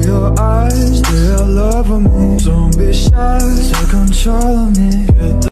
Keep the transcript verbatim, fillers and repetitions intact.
your eyes, they are loving me. Don't be shy, take control of me. Get